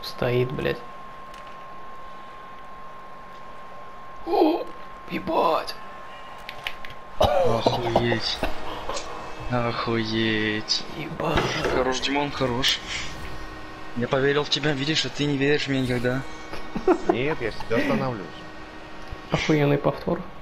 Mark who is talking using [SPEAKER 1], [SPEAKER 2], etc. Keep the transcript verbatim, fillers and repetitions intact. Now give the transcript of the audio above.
[SPEAKER 1] Стоит, блядь. О, ебать.
[SPEAKER 2] Охуеть. Охуеть.
[SPEAKER 1] Ебать.
[SPEAKER 2] Хорош, Димон, хорош. Я поверил в тебя, видишь, а ты не веришь в меня никогда.
[SPEAKER 3] Нет, я себя останавливаюсь.
[SPEAKER 1] Охуенный повтор.